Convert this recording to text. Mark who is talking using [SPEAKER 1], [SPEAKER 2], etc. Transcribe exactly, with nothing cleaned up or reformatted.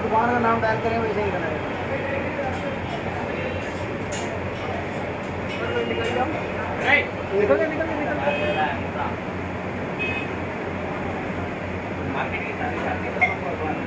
[SPEAKER 1] दुकान का नाम डायल करें वैसे ही करना है। निकल जाओ, निकल निकल निकल मार्केट की